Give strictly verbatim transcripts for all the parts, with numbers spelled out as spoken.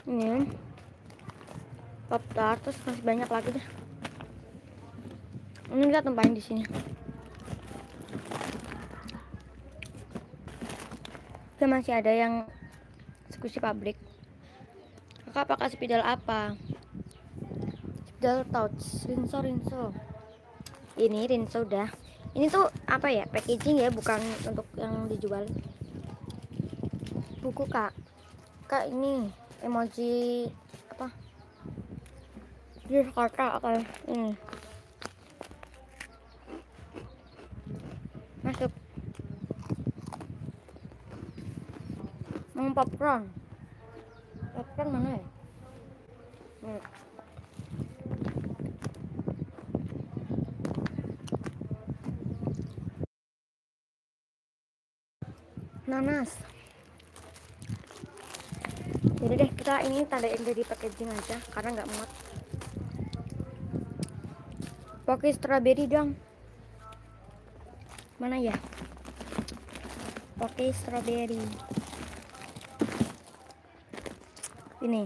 Ini pop tart, terus masih banyak lagi deh. Ini kita tumpahin di sini. Dan masih ada yang squishy public. Kakak pakai spidol apa? Spidol touch, rinso rinso. Ini rinso udah. Ini tuh apa ya? Packaging ya, bukan untuk yang dijual. Buku kak. Kak ini emoji apa? Di kata apa? Ini. Masuk. Mau popcorn. Popcorn mana ya? Hmm. Nanas. Jadi deh kita ini tandain jadi packaging aja karena nggak muat. Pakai strawberry dong. Mana ya? Pakai strawberry. Ini.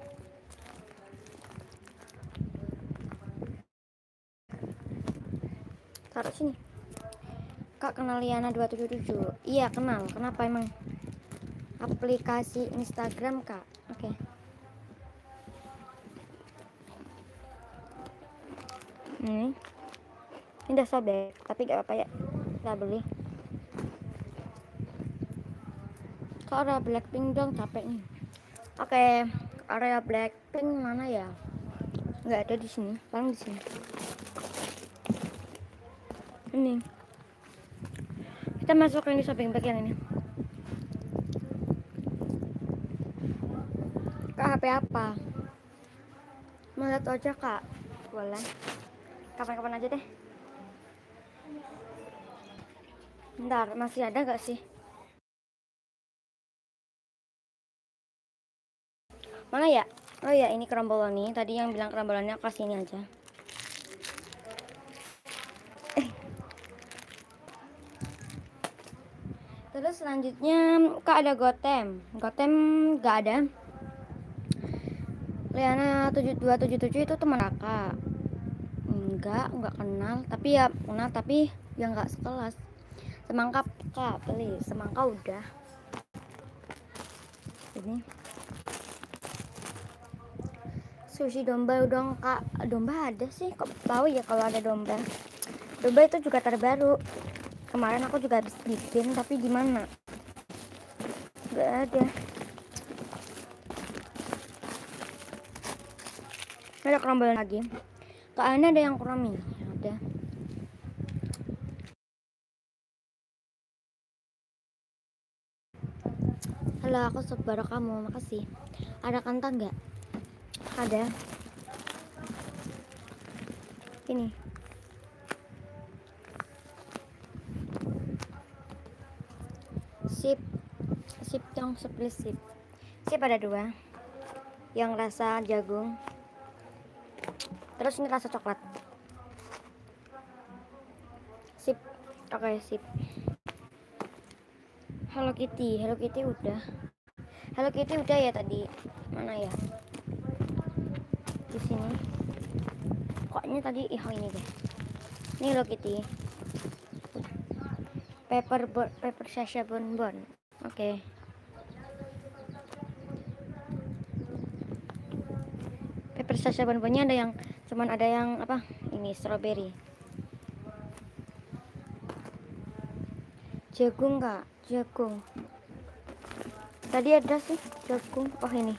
Taruh sini. Kak kenal Liana dua tujuh tujuh? Iya kenal. Kenapa emang? Aplikasi Instagram kak. Oke. Okay. Hmm. Ini udah sobek, tapi gak apa-apa ya. Kita beli. Ke area Blackpink dong, capek nih. Oke, okay. Area Blackpink mana ya? Nggak ada di sini, paling di sini. Ini. Kita masuk yang di shopping bagian ini. Kak, H P apa? Mau lihat aja kak? Boleh. Kapan-kapan aja deh. Bentar, masih ada gak sih? Mana ya? Oh ya, ini kerombolani. Tadi yang bilang kerombolannya ke sini aja. Eh. Terus selanjutnya kak ada Gotem. Gotem gak ada. Liana tujuh dua tujuh tujuh itu teman kakak. Enggak, enggak kenal. Tapi ya kenal, tapi ya enggak sekelas. Semangka kak, beli. Semangka udah. Ini. Sushi domba dong kak. Domba ada sih, kok tahu ya kalau ada domba. Domba itu juga terbaru. Kemarin aku juga habis bikin, tapi gimana? Enggak ada. Ada kerombolan lagi. Kak Ana ada yang kurang nih. Ada. Halo, aku saudara kamu, makasih. Ada kantang nggak? Ada. Ini. Sip, sip yang split sip. Sip ada dua. Yang rasa jagung. Terus ini rasa coklat. Sip. Oke, okay, sip. Hello Kitty, Hello Kitty udah. Hello Kitty udah ya tadi. Mana ya? Di sini. Koknya tadi ih ini deh. Ini Hello Kitty. Paper bon, paper Sasha bonbon. Oke. Okay. Paper Sasha bonbonnya ada yang cuman ada yang apa? Ini strawberry. Jagung kak, jagung. Tadi ada sih jagung. Oh ini.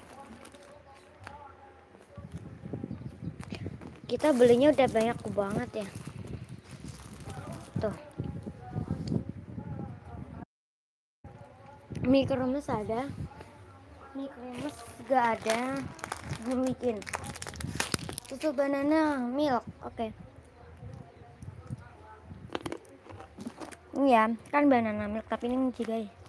Kita belinya udah banyak banget ya. Tuh. Mie kremes ada. Mie kremes gak ada. Belum bikin. Susu banana milk. Oke. Okay. Ini ya, kan banana milk tapi ini juga ya.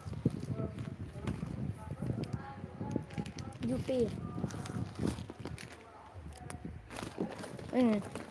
Jupi. Ini.